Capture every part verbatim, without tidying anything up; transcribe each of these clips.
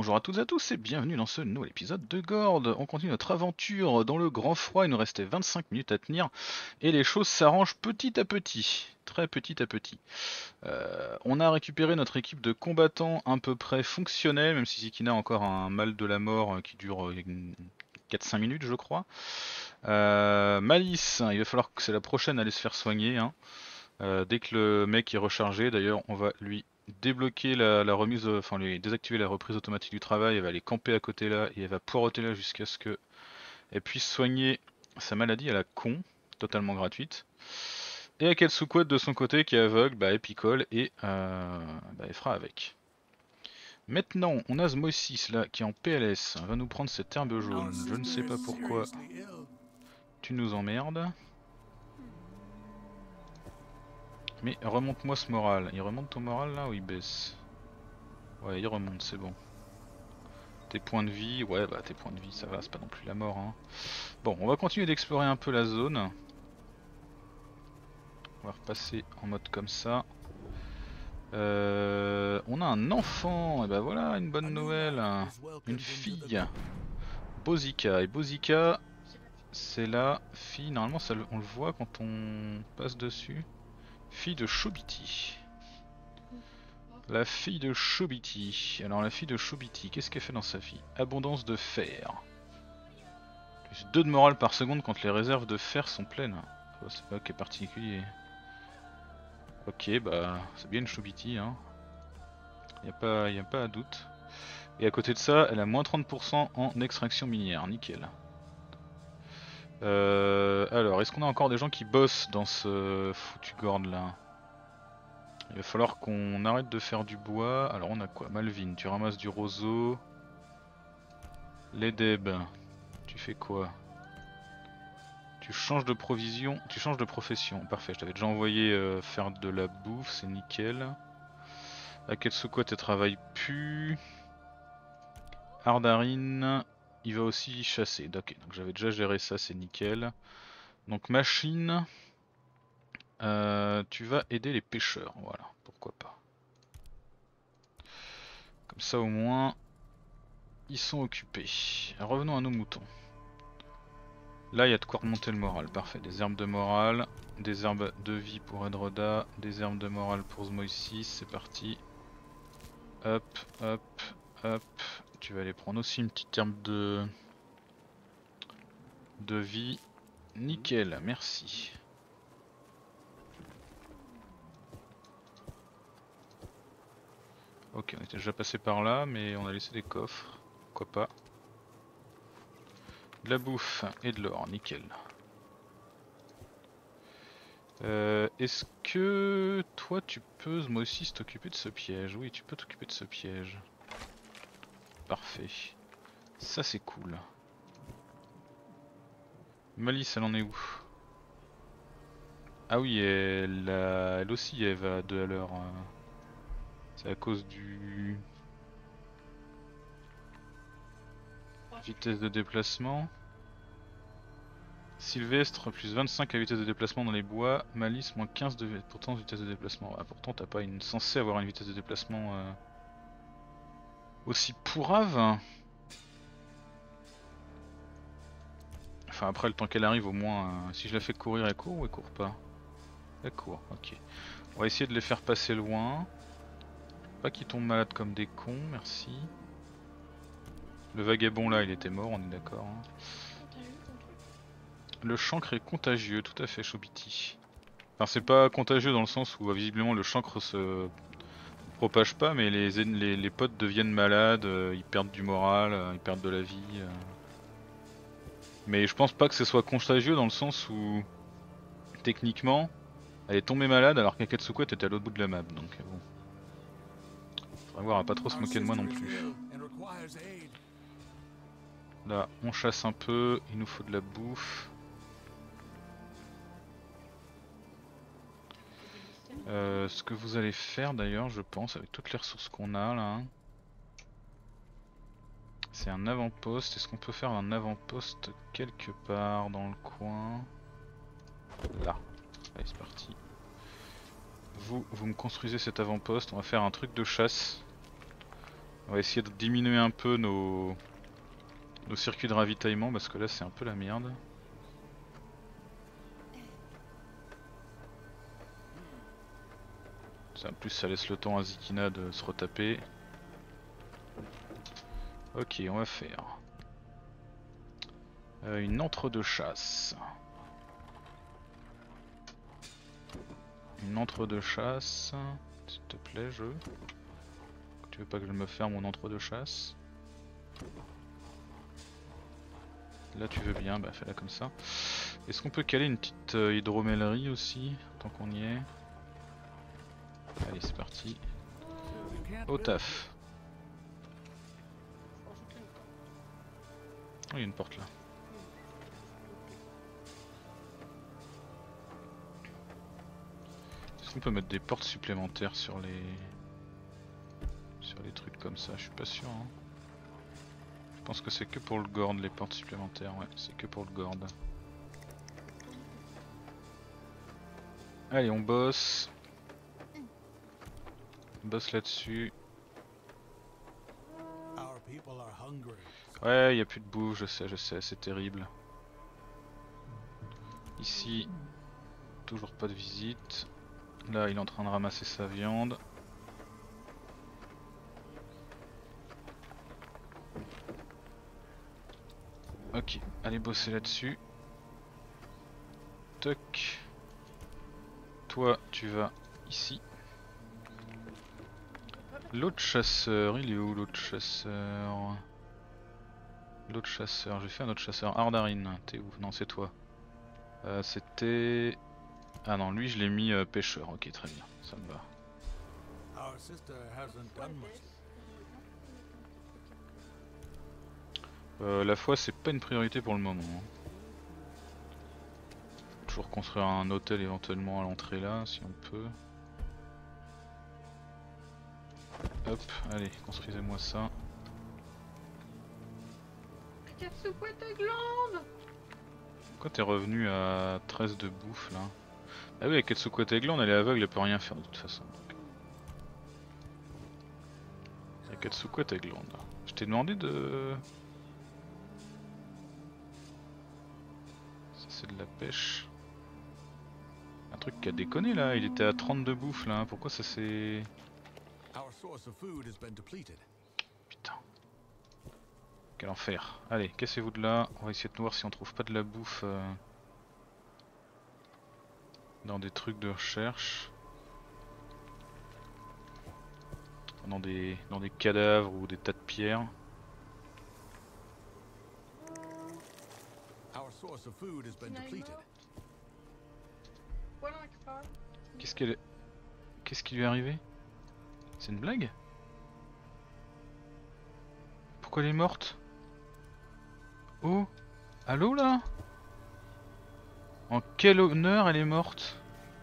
bonjour à toutes et à tous et bienvenue dans ce nouvel épisode de Gord. On continue notre aventure dans le grand froid, il nous restait vingt-cinq minutes à tenir et les choses s'arrangent petit à petit, très petit à petit. Euh, on a récupéré notre équipe de combattants à peu près fonctionnelle, même si Zikina a encore un mal de la mort qui dure quatre cinq minutes je crois. Euh, Malice, il va falloir que c'est la prochaine à aller se faire soigner. Hein. Euh, dès que le mec est rechargé, d'ailleurs on va lui débloquer la, la remise, enfin lui désactiver la reprise automatique du travail, elle va aller camper à côté là et elle va poireauter là jusqu'à ce que elle puisse soigner sa maladie à la con, totalement gratuite. Et Akatsuko de son côté qui est aveugle, bah elle picole et euh, bah, elle fera avec. Maintenant on a Zmosis là qui est en P L S, on va nous prendre cette herbe jaune, je ne sais pas pourquoi tu nous emmerdes. Mais remonte-moi ce moral, il remonte ton moral là ou il baisse? Ouais il remonte, c'est bon. Tes points de vie, ouais bah tes points de vie ça va, c'est pas non plus la mort hein. Bon, on va continuer d'explorer un peu la zone. On va repasser en mode comme ça. Euh, on a un enfant, et bah voilà une bonne nouvelle. Une fille. Bozika, et Bozika c'est la fille, normalement ça, on le voit quand on passe dessus. Fille de Shobiti. La fille de Shobiti. Alors la fille de Shobiti, qu'est-ce qu'elle fait dans sa vie? Abondance de fer. Plus deux de morale par seconde quand les réserves de fer sont pleines. Oh, c'est pas ok particulier. Ok, bah c'est bien une Shobiti, hein. Y a pas, y a pas à doute. Et à côté de ça, elle a moins trente pour cent en extraction minière, nickel. Euh, alors, est-ce qu'on a encore des gens qui bossent dans ce foutu Gord là? Il va falloir qu'on arrête de faire du bois. Alors on a quoi? Malvin, tu ramasses du roseau. Les Deb, tu fais quoi? Tu changes de provision, tu changes de profession. Parfait, je t'avais déjà envoyé euh, faire de la bouffe, c'est nickel. Akatsuko, tu travailles plus. Ardarine, il va aussi chasser. Ok, donc j'avais déjà géré ça, c'est nickel. Donc machine, euh, tu vas aider les pêcheurs, voilà, pourquoi pas. Comme ça au moins, ils sont occupés. Revenons à nos moutons. Là, il y a de quoi remonter le moral, parfait. Des herbes de morale, des herbes de vie pour Edroda, des herbes de morale pour Zmoisis, c'est parti. Hop, hop, hop. Tu vas aller prendre aussi une petite herbe de, de vie. Nickel, merci. Ok, on était déjà passé par là, mais on a laissé des coffres. Pourquoi pas. De la bouffe et de l'or, nickel. Euh, Est-ce que toi tu peux, moi aussi, t'occuper de ce piège? Oui, tu peux t'occuper de ce piège. Parfait. Ça c'est cool. Malice, elle en est où? Ah oui, elle, a... elle aussi elle va de à l'heure. Euh... C'est à cause du... Vitesse de déplacement. Sylvestre, plus vingt-cinq à vitesse de déplacement dans les bois. Malice, moins quinze de pourtant vitesse de déplacement. Ah, pourtant t'as pas une... censé avoir une vitesse de déplacement euh... aussi pourrave. Enfin après le temps qu'elle arrive au moins, euh... si je la fais courir elle court ou elle court pas? Elle court, ok. On va essayer de les faire passer loin. Pas qu'ils tombent malades comme des cons, merci. Le vagabond là il était mort, on est d'accord. Hein. Le chancre est contagieux, tout à fait Shobiti. Enfin c'est pas contagieux dans le sens où visiblement le chancre se propage pas, mais les, les, les potes deviennent malades, euh, ils perdent du moral, euh, ils perdent de la vie. Euh. Mais je pense pas que ce soit contagieux dans le sens où techniquement elle est tombée malade alors qu'Akatsuko était à l'autre bout de la map, donc bon. Faudrait voir à pas trop se moquer de moi non plus. Là on chasse un peu, il nous faut de la bouffe. Euh, ce que vous allez faire d'ailleurs je pense avec toutes les ressources qu'on a là, c'est un avant-poste. Est-ce qu'on peut faire un avant-poste quelque part dans le coin? Là. Allez c'est parti. Vous, vous me construisez cet avant-poste, on va faire un truc de chasse. On va essayer de diminuer un peu nos, nos circuits de ravitaillement parce que là c'est un peu la merde. Ça, en plus ça laisse le temps à Zikina de se retaper. Ok, on va faire euh, une entre-deux chasse. Une entre-deux chasse. S'il te plaît, jeu. Tu veux pas que je me ferme mon entre-deux chasse? Là tu veux bien, bah fais-la comme ça. Est-ce qu'on peut caler une petite euh, hydromellerie aussi, tant qu'on y est? Allez, c'est parti. Au taf. Oh, il y a une porte là. Est-ce qu'on peut mettre des portes supplémentaires sur les... sur les trucs comme ça? Je suis pas sûr. Hein. Je pense que c'est que pour le Gord les portes supplémentaires. Ouais, c'est que pour le Gord. Allez, on bosse. On bosse là-dessus. Ouais, il n'y a plus de bouffe, je sais, je sais, c'est terrible. Ici, toujours pas de visite. Là, il est en train de ramasser sa viande. Ok, allez bosser là-dessus. Toc. Toi, tu vas ici. L'autre chasseur, il est où l'autre chasseur? L'autre chasseur, j'ai fait un autre chasseur. Ardarine, t'es où? Non, c'est toi. Euh, C'était... Ah non, lui je l'ai mis euh, pêcheur. Ok, très bien, ça me va. Euh, la foi, c'est pas une priorité pour le moment. Hein. Toujours construire un hôtel éventuellement à l'entrée là, si on peut. Hop, allez, construisez-moi ça. Pourquoi t'es revenu à treize de bouffe là? Ah oui, avec Ketsukwatagland, elle est aveugle, elle peut rien faire de toute façon. Avec Ketsukwatagland. Je t'ai demandé de... Ça c'est de la pêche. Un truc qui a déconné là, il était à trente de bouffe là, pourquoi ça s'est... Putain. Quel enfer. Allez, cassez-vous de là, on va essayer de voir si on trouve pas de la bouffe euh, dans des trucs de recherche. Dans des, dans des cadavres ou des tas de pierres. Qu'est-ce qu'elle... Qu'est-ce qui lui est arrivé? C'est une blague? Pourquoi elle est morte? Oh, allô là? En quel honneur elle est morte?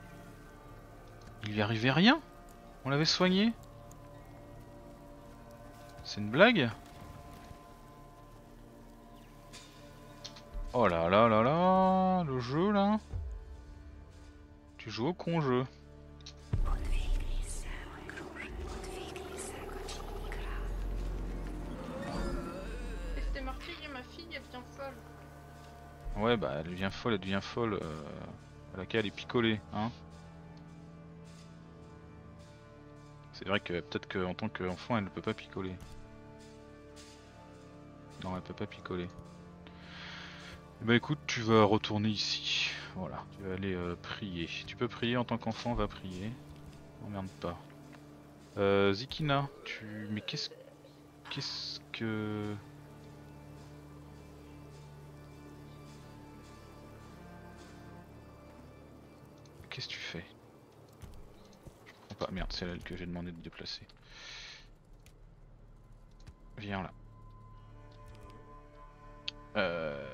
Il lui arrivait rien? On l'avait soignée? C'est une blague? Oh là là là là, le jeu là. Tu joues au con jeu. C'était marqué que ma fille elle devient folle. Ouais bah elle devient folle, elle devient folle euh, à laquelle elle est picolée, hein. C'est vrai que peut-être qu'en tant qu'enfant elle ne peut pas picoler. Non, elle peut pas picoler. Bah écoute, tu vas retourner ici. Voilà, tu vas aller euh, prier. Tu peux prier en tant qu'enfant, va prier. M'emmerde pas. Euh, Zikina, tu... Mais qu'est-ce... Qu'est-ce que... Qu'est-ce que tu fais? Je comprends pas. Merde, c'est elle que j'ai demandé de déplacer. Viens là. Euh...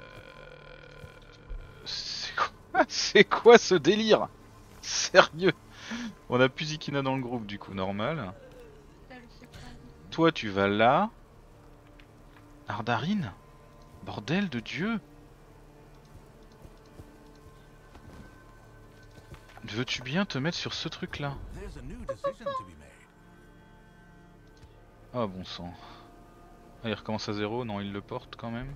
C'est quoi, c'est quoi ce délire? Sérieux? On a plus Zikina dans le groupe du coup, normal. Toi tu vas là. Ardarine? Bordel de Dieu! Veux-tu bien te mettre sur ce truc là? Ah bon sang. Ah, il recommence à zéro, non il le porte quand même.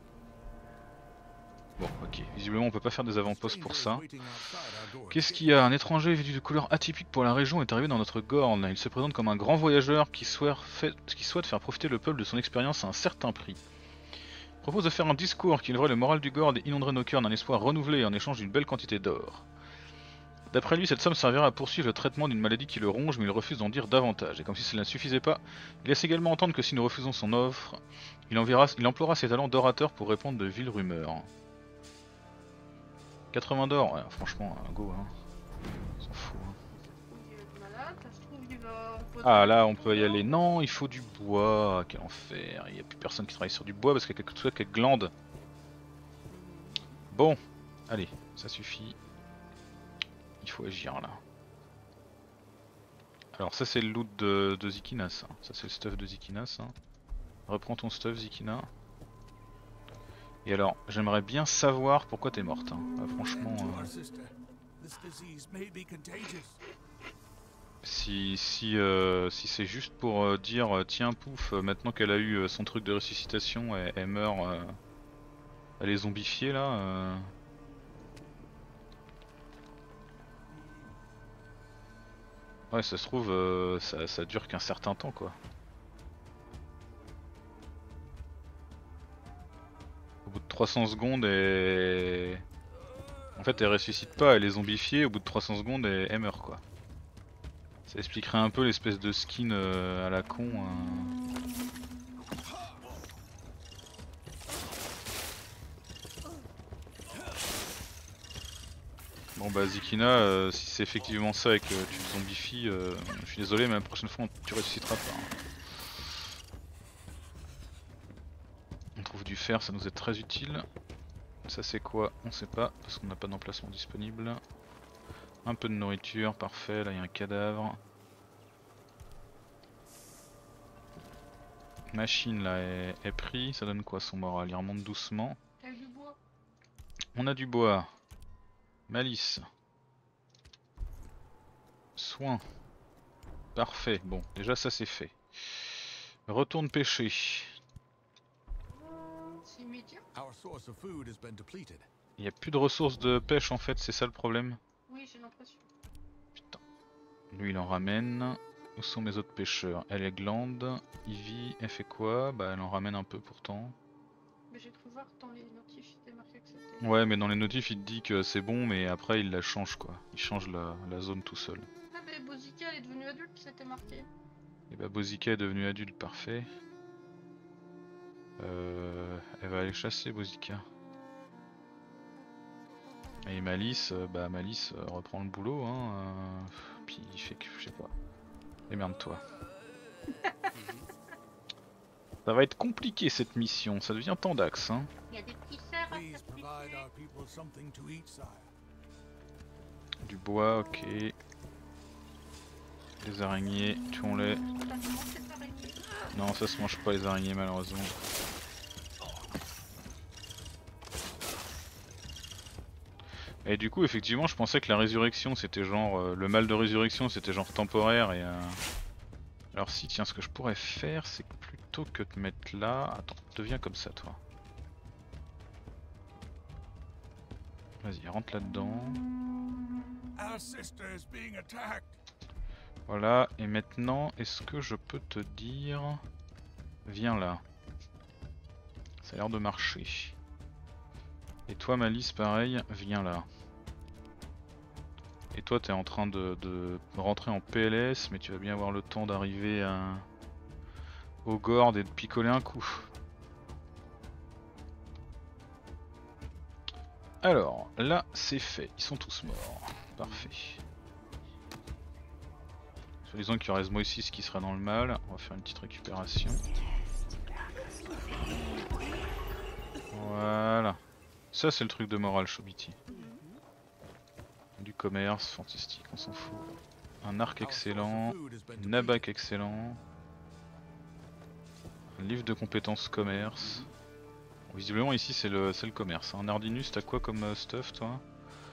Bon ok, visiblement on peut pas faire des avant-postes pour ça. Qu'est-ce qu'il y a? Un étranger vêtu de couleur atypique pour la région est arrivé dans notre Gorn. Il se présente comme un grand voyageur qui souhaite, fait, qui souhaite faire profiter le peuple de son expérience à un certain prix. Il propose de faire un discours qui élèverait le moral du Gorn et inonderait nos cœurs d'un espoir renouvelé en échange d'une belle quantité d'or. D'après lui, cette somme servira à poursuivre le traitement d'une maladie qui le ronge, mais il refuse d'en dire davantage. Et comme si cela ne suffisait pas, il laisse également entendre que si nous refusons son offre, il, enverra, il emploiera ses talents d'orateur pour répandre de viles rumeurs. quatre-vingts d'or, ouais, franchement, go, hein. On s'en fout. Hein. Il est malade, ça se trouve, il va. Ah là, on peut y aller. Non, il faut du bois. Quel enfer. Il n'y a plus personne qui travaille sur du bois parce qu'il y a quelque chose avec glande. Bon, allez, ça suffit. Il faut agir là. Alors ça c'est le loot de, de Zikinas, hein. Ça c'est le stuff de Zikinas. Hein. Reprends ton stuff Zikina. Et alors, j'aimerais bien savoir pourquoi t'es morte. Hein. Ah, franchement... Euh... Si, si, euh, si c'est juste pour euh, dire tiens pouf, euh, maintenant qu'elle a eu euh, son truc de ressuscitation, elle, elle meurt, euh, elle est zombifiée là. Euh... Ouais, ça se trouve, euh, ça, ça dure qu'un certain temps quoi. Au bout de trois cents secondes, et en fait, elle ressuscite pas, elle est zombifiée. Au bout de trois cents secondes, elle, elle meurt quoi. Ça expliquerait un peu l'espèce de skin euh, à la con. Euh... Bon bah Zikina, euh, si c'est effectivement ça et que tu te zombifies, euh, je suis désolé mais la prochaine fois tu ressusciteras pas. Hein. On trouve du fer, ça nous est très utile. Ça c'est quoi? On sait pas parce qu'on n'a pas d'emplacement disponible. Un peu de nourriture, parfait, là il y a un cadavre. Machine là est, est pris, ça donne quoi son moral? Il remonte doucement. T'as du bois? On a du bois. Malice. Soin. Parfait, bon, déjà ça c'est fait. Retourne pêcher. C'est immédiat? Il n'y a plus de ressources de pêche en fait, c'est ça le problème? Oui, j'ai l'impression. Putain. Lui il en ramène. Où sont mes autres pêcheurs? Elle est glande. Ivy, elle fait quoi? Bah elle en ramène un peu pourtant. Mais j'ai cru voir dans les notifs, il était marqué que c'était... Ouais mais dans les notifs il te dit que c'est bon mais après il la change quoi. Il change la, la zone tout seul. Ah mais Bozika elle est devenue adulte, c'était marqué. Et bah Bozika est devenue adulte, parfait. Euh, elle va aller chasser Bozika. Et Malice, euh, bah Malice euh, reprend le boulot hein. Euh, puis il fait que je sais pas. Démerde-toi. Ça va être compliqué cette mission, ça devient tendax hein. Il y a des petits cerfs à sacrifier. Du bois, ok. Les araignées, tuons-les. T'as mangé cette araignée? Non, ça se mange pas les araignées malheureusement. Et du coup, effectivement, je pensais que la résurrection c'était genre. Euh, le mal de résurrection c'était genre temporaire et. Euh... Alors, si, tiens, ce que je pourrais faire, c'est que plutôt que de te mettre là. Attends, deviens comme ça toi. Vas-y, rentre là-dedans. Voilà, et maintenant, est-ce que je peux te dire... Viens là. Ça a l'air de marcher. Et toi Malice, pareil, viens là. Et toi t'es en train de, de rentrer en P L S, mais tu vas bien avoir le temps d'arriver à... au Gord et de picoler un coup. Alors, là c'est fait, ils sont tous morts. Parfait. Disons qu'il reste Moïsis qui sera dans le mal, on va faire une petite récupération. Voilà. Ça c'est le truc de morale Chobiti. Du commerce, fantastique, on s'en fout. Un arc excellent, une abac excellent. Un livre de compétences commerce. Bon, visiblement ici c'est le, le commerce. Un Ardinus, t'as quoi comme uh, stuff toi?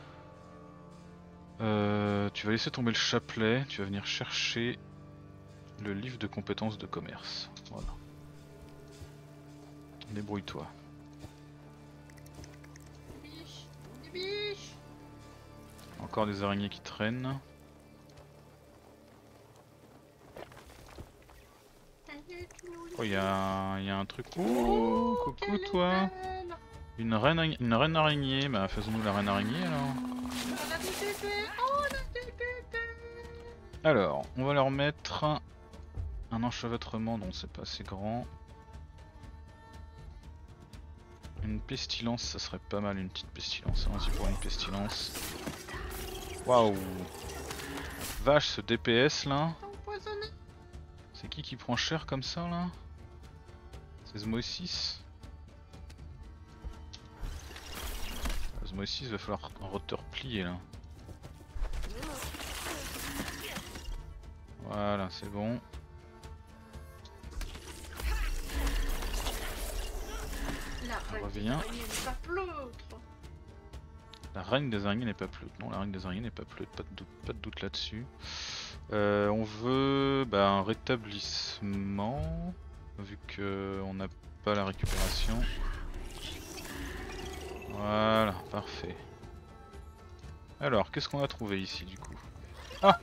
Euh, tu vas laisser tomber le chapelet, tu vas venir chercher Le livre de compétences de commerce. Voilà. Débrouille-toi. Des biches, des biches. Encore des araignées qui traînent. Oh, il y, a... y a un truc. Oh, coucou quelle est toi. belle. Une reine, une reine araignée. Bah faisons-nous la reine araignée alors. Elle a des bébés. Oh, elle a des bébés. Alors, on va leur mettre un enchevêtrement dont c'est pas assez grand. Une pestilence, ça serait pas mal, une petite pestilence. Allons-y pour une pestilence. Waouh! Vache, ce D P S là. T'as empoisonné. C'est qui qui prend cher comme ça là? C'est Zmosis. Zmosis va falloir un rotor plié là. Voilà, c'est bon. La reine revient. des araignées n'est pas pleutre. La reine des araignées n'est pas pleute. Non, la reine des araignées n'est pas pleute, pas de doute, pas de doute là-dessus. Euh, on veut bah, un rétablissement, vu qu'on n'a pas la récupération. Voilà, parfait. Alors, qu'est-ce qu'on a trouvé ici du coup? Ah!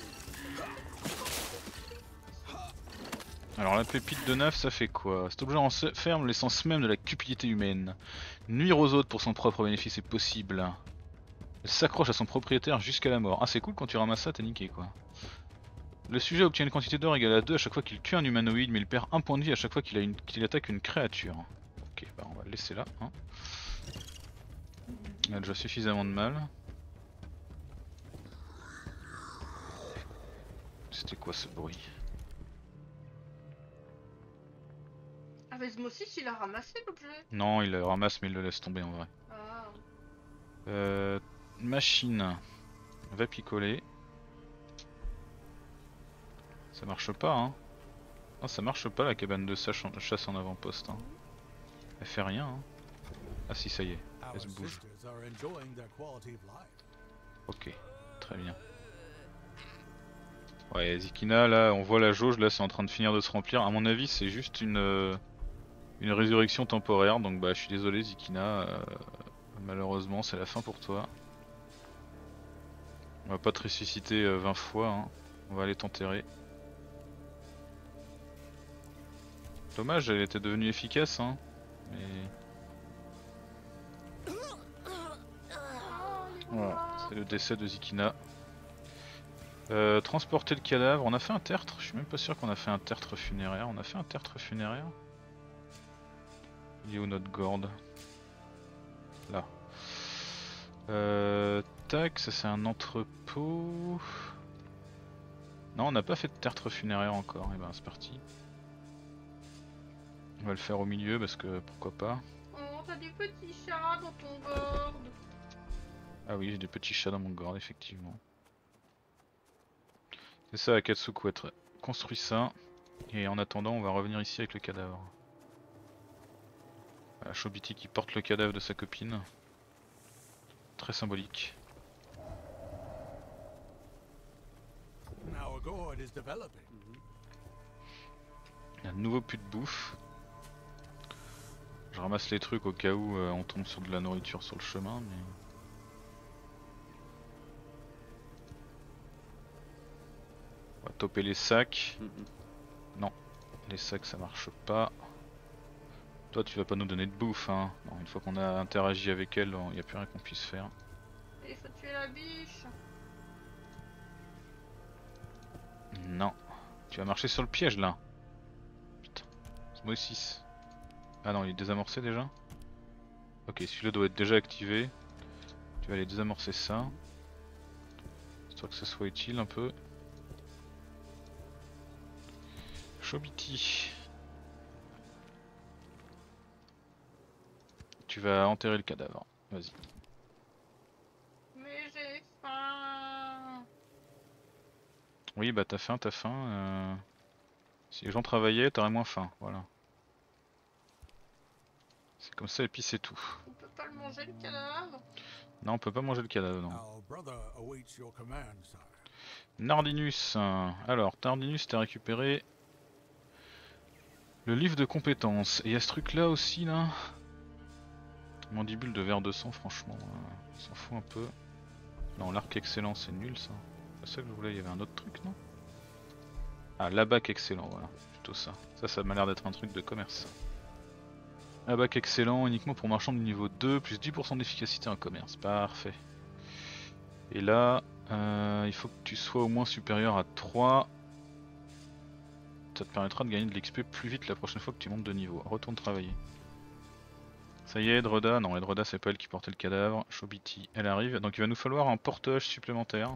Alors la pépite de neuf, ça fait quoi? Cet objet renferme l'essence même de la cupidité humaine. Nuire aux autres pour son propre bénéfice est possible. Elle s'accroche à son propriétaire jusqu'à la mort. Ah c'est cool, quand tu ramasses ça, t'es niqué quoi. Le sujet obtient une quantité d'or égale à deux à chaque fois qu'il tue un humanoïde, mais il perd un point de vie à chaque fois qu'il qu'il attaque une créature. Ok, bah on va le laisser là. Hein. Il a déjà suffisamment de mal. C'était quoi ce bruit? Ah, mais Zmosis, il a ramassé l'objet. Non, il le ramasse mais il le laisse tomber en vrai. Ah. Euh, machine. Va picoler. Ça marche pas hein. Ah ça marche pas la cabane de chasse en avant-poste hein. Elle fait rien hein. Ah si ça y est, elle se bouge. Ok, très bien. Ouais Zikina là on voit la jauge là c'est en train de finir de se remplir. À mon avis c'est juste une euh, une résurrection temporaire donc bah je suis désolé Zikina, euh, malheureusement c'est la fin pour toi. On va pas te ressusciter euh, vingt fois hein. On va aller t'enterrer. Dommage, elle était devenue efficace hein. Mais... Voilà, c'est le décès de Zikina. Euh, transporter le cadavre, on a fait un tertre, je suis même pas sûr qu'on a fait un tertre funéraire. On a fait un tertre funéraire. Il est où notre gourde? Là. Euh, tac, ça c'est un entrepôt. Non, on n'a pas fait de tertre funéraire encore, et ben c'est parti. On va le faire au milieu parce que pourquoi pas. Oh, t'as des petits chats dans ton gourde. Ah oui, j'ai des petits chats dans mon gourde, effectivement. C'est ça, Akatsuku, être construit ça. Et en attendant, on va revenir ici avec le cadavre. Voilà, Chobiti qui porte le cadavre de sa copine. Très symbolique. Il y a de nouveau plus de bouffe. Je ramasse les trucs au cas où euh, on tombe sur de la nourriture sur le chemin, mais... On va toper les sacs. Mm-hmm. Non, les sacs ça marche pas. Toi tu vas pas nous donner de bouffe hein. Non, une fois qu'on a interagi avec elle, il n'y a plus rien qu'on puisse faire. Il faut tuer la biche. Non. Tu vas marcher sur le piège là. Putain. Zmosis. Ah non, il est désamorcé déjà. Ok, celui-là doit être déjà activé. Tu vas aller désamorcer ça. Histoire que ce soit utile un peu. Chobiti. Tu vas enterrer le cadavre. Vas-y. Mais j'ai faim. Oui, bah t'as faim, t'as faim. Euh... Si les gens travaillaient, t'aurais moins faim. Voilà. C'est comme ça et puis c'est tout. On peut pas le manger le cadavre? Non, on peut pas manger le cadavre, non. Nardinus. Alors, Nardinus, t'as récupéré le livre de compétences. Et il y a ce truc là aussi là. Mandibule de verre de sang, franchement, euh, on s'en fout un peu. Non, l'arc excellent, c'est nul ça. C'est ça que je voulais, il y avait un autre truc, non? Ah, l'abac excellent, voilà, plutôt ça. Ça, ça m'a l'air d'être un truc de commerce. Abac excellent, uniquement pour marchand de niveau deux, plus dix pour cent d'efficacité en commerce, parfait. Et là, euh, il faut que tu sois au moins supérieur à trois. Ça te permettra de gagner de l'X P plus vite la prochaine fois que tu montes de niveau. Retourne travailler. Ça y est, Edreda, non Edreda c'est pas elle qui portait le cadavre, Shobiti elle arrive, donc il va nous falloir un portage supplémentaire.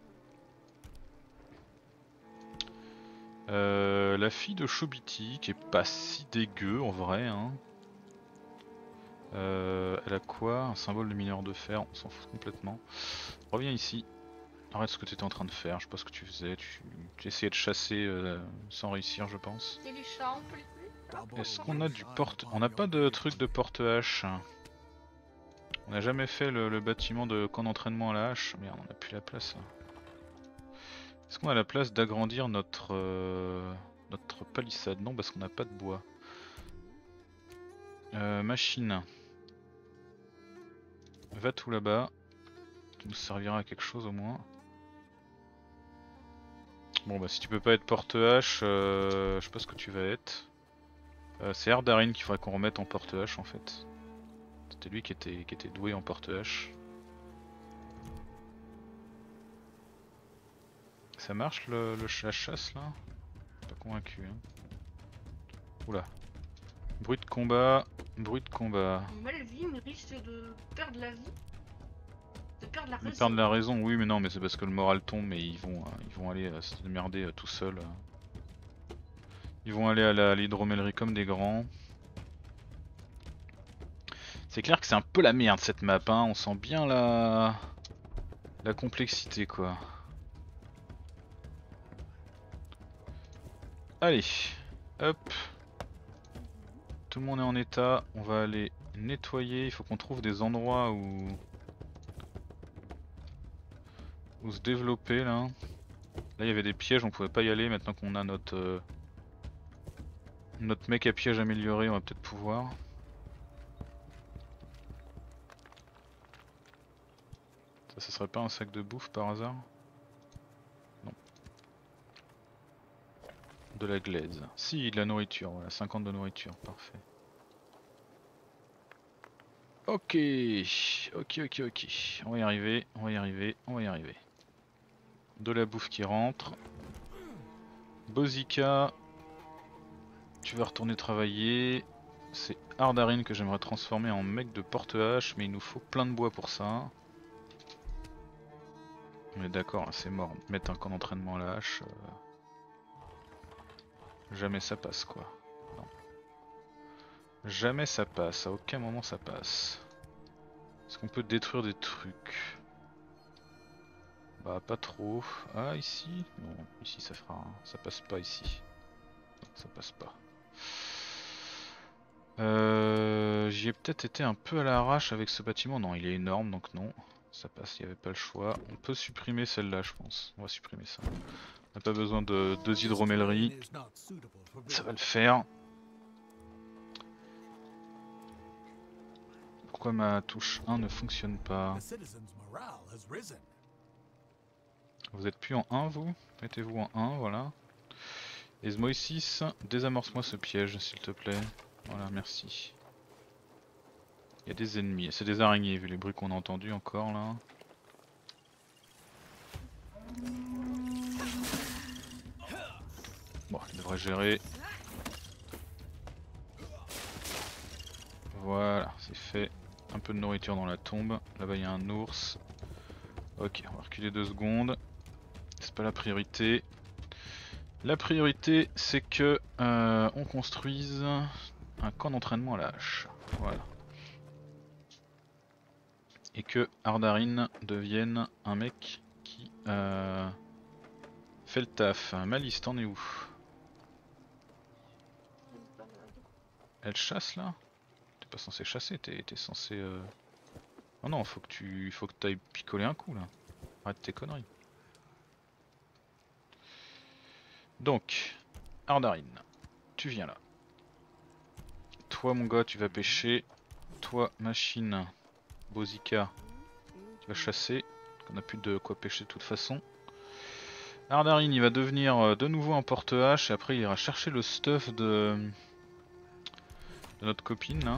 Euh, la fille de Shobiti, qui est pas si dégueu en vrai, hein. Euh, elle a quoi? Un symbole de mineur de fer, on s'en fout complètement. Reviens ici, arrête ce que tu étais en train de faire, je sais pas ce que tu faisais, tu, tu essayais de chasser euh, sans réussir je pense. Et les chats, on peut les tuer? Est-ce qu'on a du porte... On n'a pas de truc de porte-hache. On n'a jamais fait le, le bâtiment de camp d'entraînement à la hache. Merde, on a plus la place là. Est-ce qu'on a la place d'agrandir notre euh, notre palissade? Non, parce qu'on n'a pas de bois. Euh, machine. Va tout là-bas. Tu nous servira à quelque chose au moins. Bon bah si tu peux pas être porte-hache, euh, je sais pas ce que tu vas être. Euh, c'est Ardarin qu'il faudrait qu'on remette en porte-hache en fait. C'était lui qui était, qui était doué en porte-hache. Ça marche le, le la chasse là? Pas convaincu hein. Oula. Bruit de combat, bruit de combat. Melvin risque de perdre la vie. De perdre la Ils raison. perdent la raison, oui mais non mais c'est parce que le moral tombe et ils vont, euh, ils vont aller euh, se démerder euh, tout seuls. Euh. Ils vont aller à l'hydromellerie comme des grands. C'est clair que c'est un peu la merde cette map, hein. On sent bien la... la complexité quoi. Allez, hop. Tout le monde est en état, on va aller nettoyer, il faut qu'on trouve des endroits où... où se développer là. Là il y avait des pièges, on pouvait pas y aller, maintenant qu'on a notre... Euh... notre mec à piège amélioré, on va peut-être pouvoir. Ça, ça serait pas un sac de bouffe par hasard? Non. De la glaise. Si, de la nourriture, voilà, cinquante de nourriture, parfait. Ok, ok, ok, ok. On va y arriver, on va y arriver, on va y arriver. De la bouffe qui rentre. Bozika, tu vas retourner travailler. C'est Ardarin que j'aimerais transformer en mec de porte-hache, mais il nous faut plein de bois pour ça. On est d'accord, c'est mort. Mettre un camp d'entraînement à la hache, euh... jamais ça passe quoi. Non. Jamais ça passe, à aucun moment ça passe. Est-ce qu'on peut détruire des trucs? Bah pas trop. Ah ici? Non, ici ça fera un... ça passe pas ici. Non, ça passe pas. Euh, J'y ai peut-être été un peu à l'arrache avec ce bâtiment. Non, il est énorme donc non. Ça passe, il n'y avait pas le choix. On peut supprimer celle-là je pense. On va supprimer ça. On n'a pas besoin de deux hydromelleries. Ça va le faire. Pourquoi ma touche un ne fonctionne pas? Vous êtes plus en un vous? Mettez-vous en un, voilà. Esmoïsis, désamorce-moi ce piège s'il te plaît. Voilà, merci. Il y a des ennemis, c'est des araignées vu les bruits qu'on a entendus encore là. Bon, il devrait gérer. Voilà, c'est fait. Un peu de nourriture dans la tombe. Là-bas il y a un ours. Ok, on va reculer deux secondes. C'est pas la priorité. La priorité c'est que euh, on construise un camp d'entraînement à la hache. Voilà. Et que Ardarin devienne un mec qui euh, fait le taf. Malice, t'en es où? Elle chasse là? T'es pas censé chasser, t'es censé... Euh... Oh non, faut que tu faut que t'ailles picoler un coup là. Arrête tes conneries. Donc, Ardarin, tu viens là. Toi mon gars, tu vas pêcher. Toi, machine, Bozika, tu vas chasser. On a plus de quoi pêcher de toute façon. Ardarin, il va devenir de nouveau un porte-hache et après il ira chercher le stuff de, de notre copine là.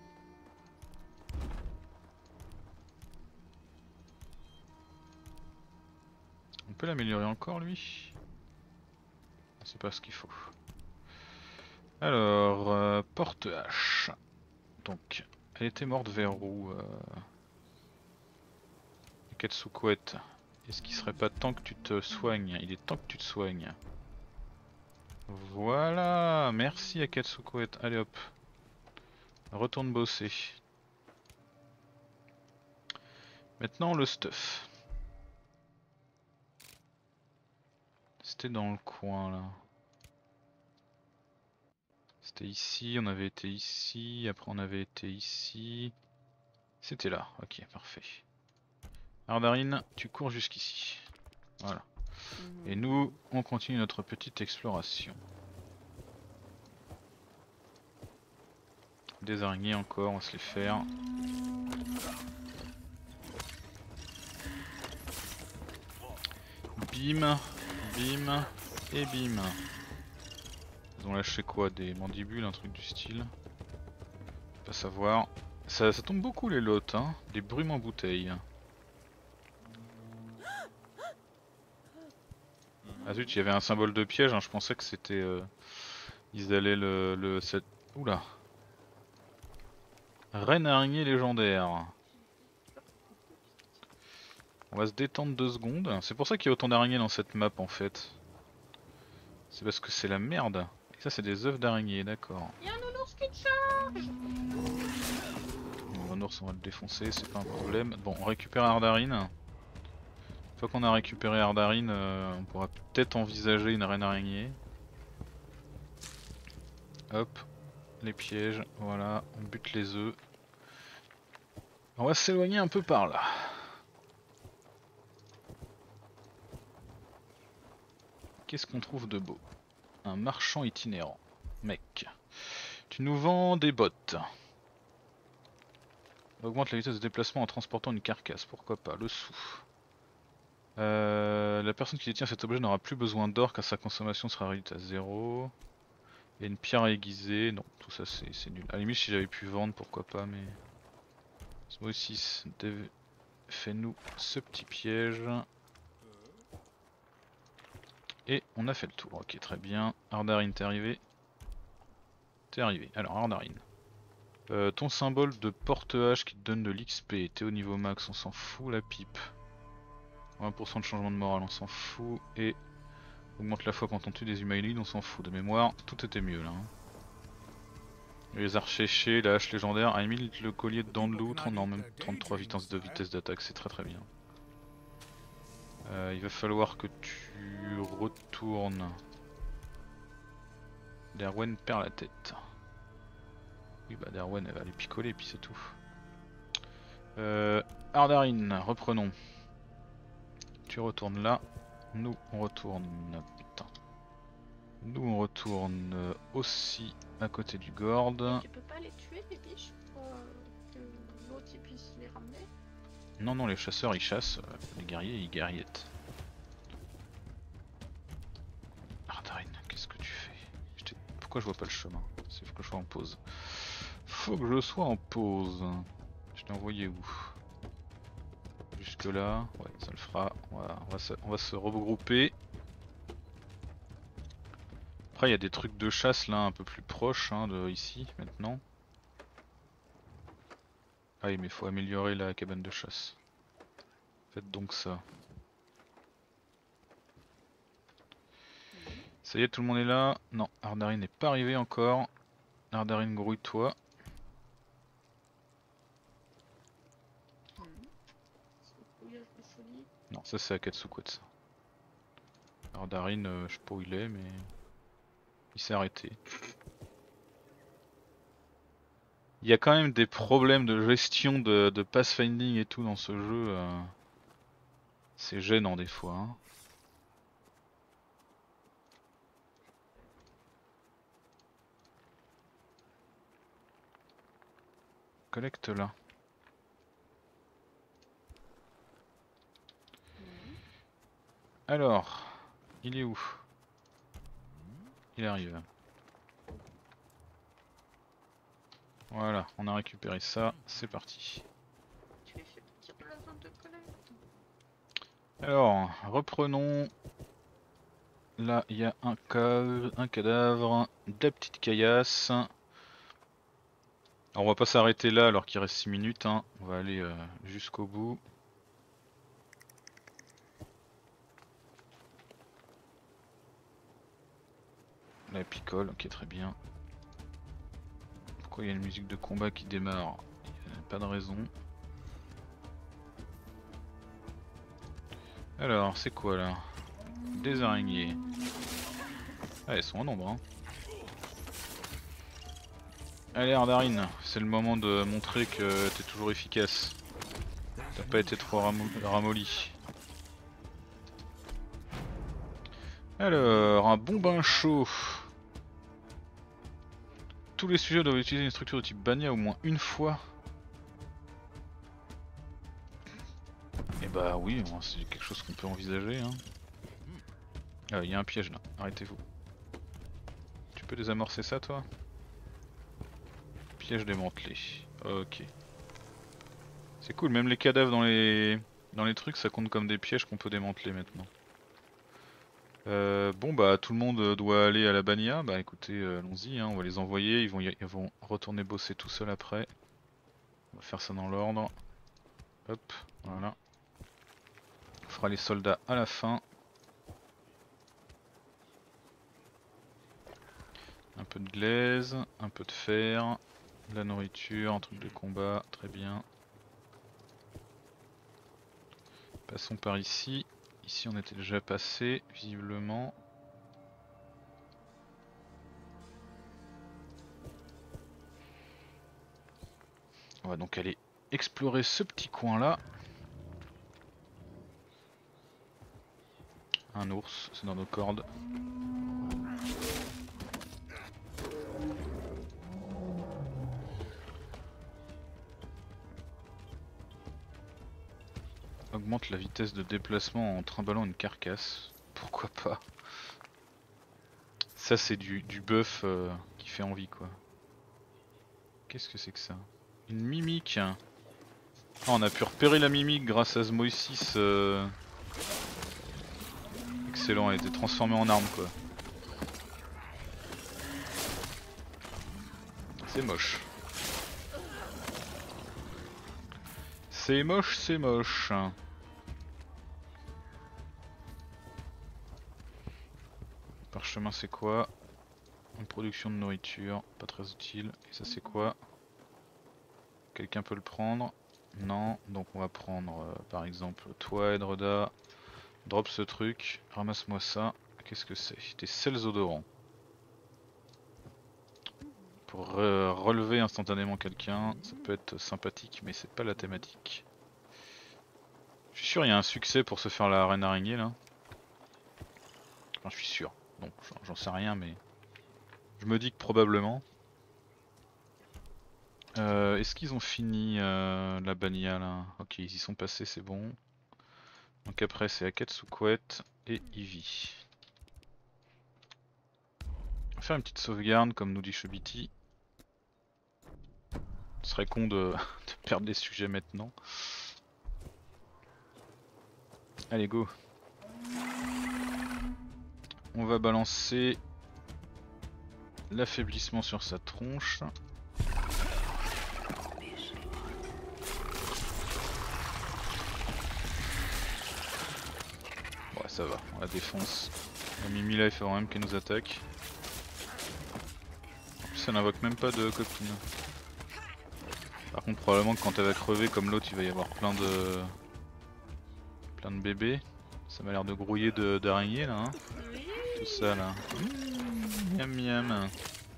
On peut l'améliorer encore lui? C'est pas ce qu'il faut. Alors, euh, porte-hache. Donc, elle était morte vers où euh... Katsukoet. Est-ce qu'il serait pas temps que tu te soignes? Il est temps que tu te soignes. Voilà, merci Akatsukoet. Allez hop. Retourne bosser. Maintenant le stuff. C'était dans le coin là. C'était ici, on avait été ici, après on avait été ici. C'était là, ok parfait. Ardarin, tu cours jusqu'ici. Voilà. Et nous, on continue notre petite exploration. Des araignées encore, on va se les faire. Bim, bim et bim. Ils ont lâché quoi? Des mandibules, un truc du style? Pas savoir. Ça, ça tombe beaucoup les lots, hein. Des brumes en bouteille. Ah zut, il y avait un symbole de piège, hein. Je pensais que c'était... Euh, ils allaient le... le cette... Oula. Reine araignée légendaire. On va se détendre deux secondes. C'est pour ça qu'il y a autant d'araignées dans cette map en fait. C'est parce que c'est la merde. Et ça c'est des œufs d'araignée, d'accord. Y'a un nounours qui te charge. Bon, un ours on va le défoncer, c'est pas un problème. Bon, on récupère Ardarin. Une fois qu'on a récupéré Ardarin, euh, on pourra peut-être envisager une reine araignée. Hop, les pièges, voilà, on bute les œufs. On va s'éloigner un peu par là. Qu'est-ce qu'on trouve de beau? Un marchand itinérant. Mec, tu nous vends des bottes. Augmente la vitesse de déplacement en transportant une carcasse, pourquoi pas, le sou. Euh, la personne qui détient cet objet n'aura plus besoin d'or car sa consommation sera réduite à zéro. Il y a une pierre aiguisée, non, tout ça c'est nul. À la limite si j'avais pu vendre, pourquoi pas, mais... Osmosis, fais-nous ce petit piège. Et on a fait le tour, ok très bien. Ardarin t'es arrivé. T'es arrivé, alors Ardarin. Euh, ton symbole de porte-hache qui te donne de l'X P, t'es au niveau max, on s'en fout la pipe. vingt pour cent de changement de morale, on s'en fout. Et augmente la fois quand on tue des humanoïdes, on s'en fout. De mémoire, tout était mieux là. Hein. Les archers, la hache légendaire, à Emile le collier de dents de loup, non même trente-trois vitesse de vitesse d'attaque, c'est très très bien. Euh, il va falloir que tu retournes. Derwen perd la tête. Oui bah Derwen elle va les picoler et puis c'est tout. Euh, Ardarin, reprenons. Tu retournes là. Nous on retourne. Putain. Nous on retourne aussi à côté du Gord. Tu peux pas les tuer les biches pour euh, que l'autre il puisse les ramener? Non non les chasseurs ils chassent, euh, les guerriers ils guerriettent. Ardarin, qu'est-ce que tu fais? je Pourquoi je vois pas le chemin? C'est faut que je sois en pause. Faut que je sois en pause. Je t'ai envoyé où? Jusque là, ouais ça le fera. Voilà, on va se, on va se regrouper. Après il y a des trucs de chasse là un peu plus proches hein, de ici maintenant. Ah oui mais il faut améliorer la cabane de chasse. Faites donc ça. Ça y est tout le monde est là. Non, Ardarin n'est pas arrivé encore. Ardarin grouille-toi. Non ça c'est Akatsukoet ça. Ardarin euh, je sais pas où il est mais... Il s'est arrêté. Il y a quand même des problèmes de gestion de, de pathfinding et tout dans ce jeu. Euh... C'est gênant des fois. Hein. collecte là. Alors, il est où? Il arrive. Voilà, on a récupéré ça, c'est parti. Tu les fais partir de la zone de collecte. Alors, reprenons. Là, il y a un, cave, un cadavre, de la petite caillasse. Alors, on va pas s'arrêter là alors qu'il reste six minutes. Hein. On va aller euh, jusqu'au bout. La picole, ok, très bien. Pourquoi il y a une musique de combat qui démarre? Il n'y a pas de raison. Alors, c'est quoi là? Des araignées. Ah, elles sont en nombre. Hein. Allez, Ardarine, c'est le moment de montrer que t'es toujours efficace. T'as pas été trop ram ramolli. Alors, un bon bain chaud. Tous les sujets doivent utiliser une structure de type Bania au moins une fois. Et bah oui, c'est quelque chose qu'on peut envisager. Hein. Ah, il y a un piège là, arrêtez-vous. Tu peux désamorcer ça toi? Piège démantelé, ok. C'est cool, même les cadavres dans les dans les trucs ça compte comme des pièges qu'on peut démanteler maintenant. Euh, bon bah tout le monde doit aller à la Bania, bah écoutez euh, allons-y, hein, on va les envoyer, ils vont, y... ils vont retourner bosser tout seuls après. On va faire ça dans l'ordre. Hop, voilà. On fera les soldats à la fin. Un peu de glaise, un peu de fer, de la nourriture, un truc de combat, très bien. Passons par ici. Ici on était déjà passé, visiblement. On va donc aller explorer ce petit coin là. Un ours, c'est dans nos cordes. Augmente la vitesse de déplacement en trimballant une carcasse. Pourquoi pas? Ça c'est du, du buff euh, qui fait envie quoi. Qu'est-ce que c'est que ça? Une mimique. Ah, on a pu repérer la mimique grâce à Zmoisis. Euh... Excellent, elle a été transformée en arme quoi. C'est moche. C'est moche, c'est moche. Parchemin c'est quoi? Une production de nourriture, pas très utile. Et ça c'est quoi? Quelqu'un peut le prendre? Non, donc on va prendre euh, par exemple toi Edreda. Drop ce truc, ramasse-moi ça. Qu'est-ce que c'est? Des sels odorants. Pour re relever instantanément quelqu'un, ça peut être sympathique mais c'est pas la thématique. Je suis sûr il y a un succès pour se faire la reine araignée là. Enfin je suis sûr, bon j'en sais rien mais je me dis que probablement. Euh, Est-ce qu'ils ont fini euh, la Bania là? Ok ils y sont passés, c'est bon. Donc après c'est Akatsuquet et Ivy. On va faire une petite sauvegarde comme nous dit Chobiti. Ce serait con de, de perdre les sujets maintenant. Allez go. On va balancer l'affaiblissement sur sa tronche. Ouais ça va, on la défonce. La Mimi là il faut même qu'elle nous attaque. En plus elle n'invoque même pas de copine. Par contre probablement que quand elle va crever comme l'autre il va y avoir plein de plein de bébés. Ça m'a l'air de grouiller d'araignées là hein. Tout ça là. Mmh, miam miam.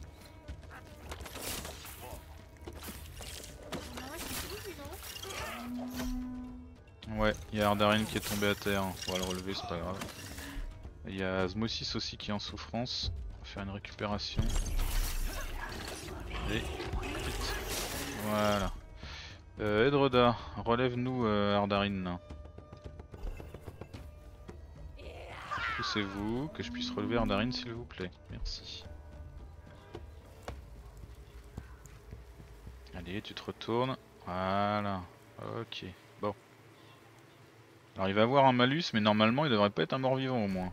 Ouais, il y a Ardarine qui est tombé à terre, on va le relever, c'est pas grave. Il y a Zmoisis aussi qui est en souffrance, on va faire une récupération. Et... Voilà. Euh, Edreda, relève-nous euh, Ardarine. Poussez-vous, que je puisse relever Ardarine s'il vous plaît. Merci. Allez, tu te retournes. Voilà. Ok. Bon. Alors il va avoir un malus, mais normalement il devrait pas être un mort-vivant au moins.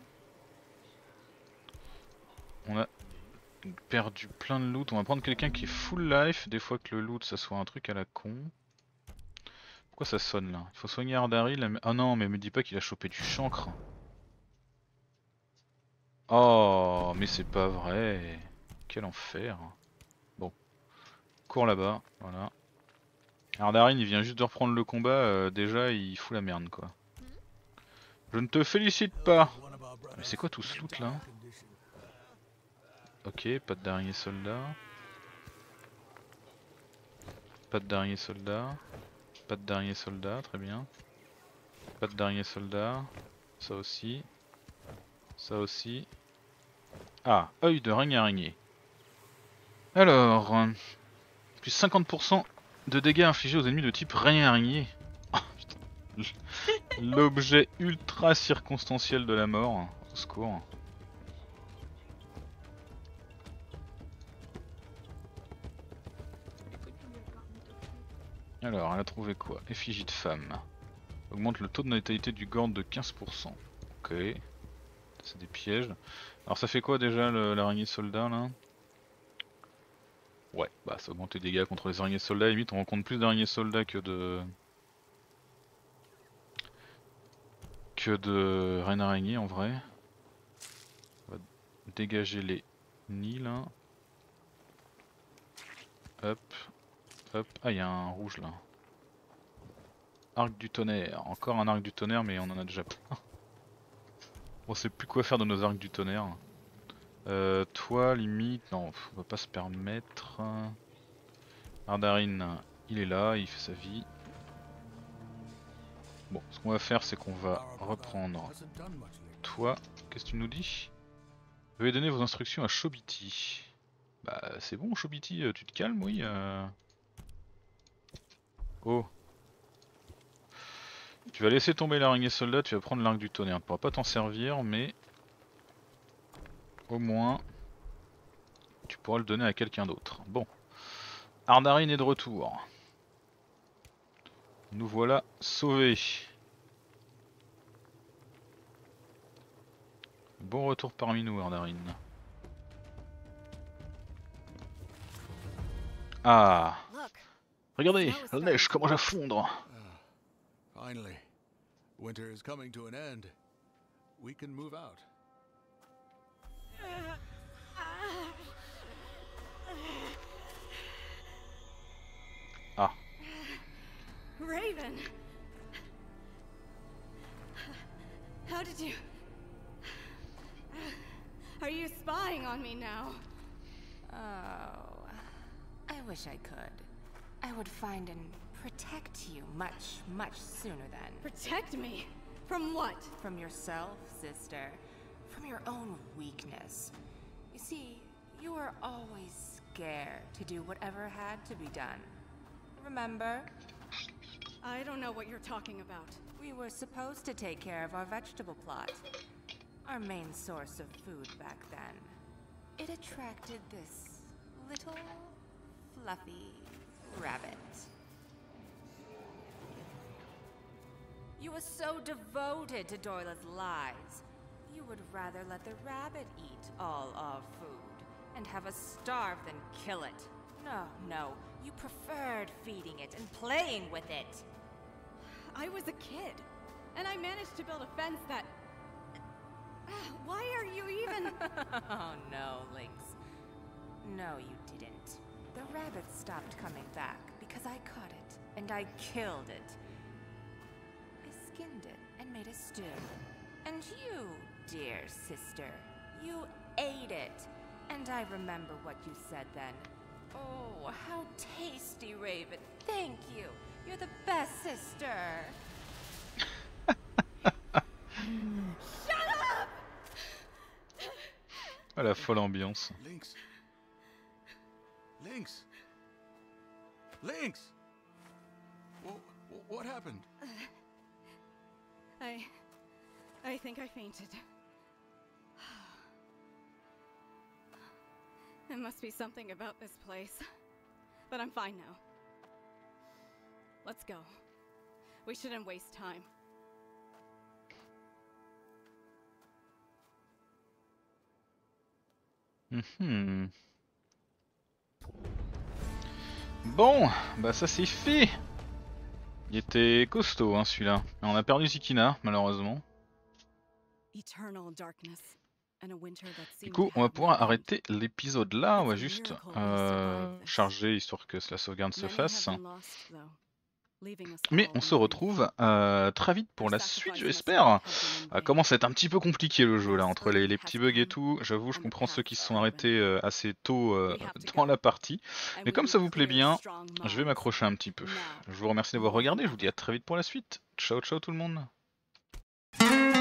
On a perdu plein de loot. On va prendre quelqu'un qui est full life. Des fois que le loot ça soit un truc à la con. Pourquoi ça sonne là? Il faut soigner Ardaril. Ah non, mais me dis pas qu'il a chopé du chancre. Oh, mais c'est pas vrai. Quel enfer. Bon, cours là-bas, voilà. Ardarine il vient juste de reprendre le combat, euh, déjà il fout la merde quoi. Je ne te félicite pas. Mais c'est quoi tout ce loot là? Ok, pas de dernier soldat. Pas de dernier soldat. Pas de dernier soldat, très bien. Pas de dernier soldat. Ça aussi. Ça aussi. Ah, œil de règne araignée. Alors, euh, plus cinquante pour cent de dégâts infligés aux ennemis de type règne araignée. Oh, putain. L'objet ultra circonstanciel de la mort. Au secours. Alors, elle a trouvé quoi? Effigie de femme. Augmente le taux de natalité du Gord de quinze pour cent. Ok. C'est des pièges. Alors ça fait quoi déjà l'araignée soldat là? Ouais, bah ça augmente les dégâts contre les araignées soldats. Limite on rencontre plus d'araignées soldats que de... que de reine araignée en vrai. On va dégager les nids là. Hop. Hop. Ah il y a un rouge là. Arc du tonnerre. Encore un arc du tonnerre mais on en a déjà plein. On sait plus quoi faire de nos arcs du tonnerre. Euh, toi limite, non, on va pas se permettre. Ardarine, il est là, il fait sa vie. Bon, ce qu'on va faire c'est qu'on va reprendre toi. Qu'est-ce que tu nous dis? Veuillez donner vos instructions à Chobiti. Bah c'est bon Chobiti, tu te calmes oui euh... Oh. Tu vas laisser tomber l'araignée soldat, tu vas prendre l'arc du tonnerre. Tu pourras pas t'en servir mais... au moins... tu pourras le donner à quelqu'un d'autre. Bon. Ardarine est de retour. Nous voilà sauvés. Bon retour parmi nous Ardarine. Ah. Regardez, la neige commence à fondre. Finally, winter is coming to an end. We can move out. Ah. Raven. How did you... Are you spying on me now? Oh, I wish I could. I would find and protect you much, much sooner than. Protect me? From what? From yourself, sister. From your own weakness. You see, you were always scared to do whatever had to be done. Remember? I don't know what you're talking about. We were supposed to take care of our vegetable plot. Our main source of food back then. It attracted this little, fluffy rabbit. You were so devoted to Doyla's lies. You would rather let the rabbit eat all our food and have us starve than kill it. No, no, you preferred feeding it and playing with it. I was a kid, and I managed to build a fence that... Why are you even... Oh no, Lynx. No, you didn't. The rabbit stopped coming back because I caught it, and I killed it. I skinned it and made a stew. And you, dear sister, you ate it. And I remember what you said then. Oh, how tasty, Raven. Thank you. You're the best sister. Shut up! Ah la folle ambiance. Lynx. Lynx. Lynx. Wh- What happened? I... I think I fainted. It must be something about this place. But I'm fine now. Let's go. We shouldn't waste time. Mhm. Bon, bah ça c'est fait. Il était costaud hein, celui-là. On a perdu Zikina malheureusement. Eternal darkness. Du coup, on va pouvoir arrêter l'épisode là. On va juste euh, charger histoire que la sauvegarde se fasse. Mais on se retrouve euh, très vite pour la suite, j'espère. Ça commence à être un petit peu compliqué le jeu là, entre les, les petits bugs et tout. J'avoue, je comprends ceux qui se sont arrêtés euh, assez tôt euh, dans la partie. Mais comme ça vous plaît bien, je vais m'accrocher un petit peu. Je vous remercie d'avoir regardé, je vous dis à très vite pour la suite. Ciao ciao tout le monde.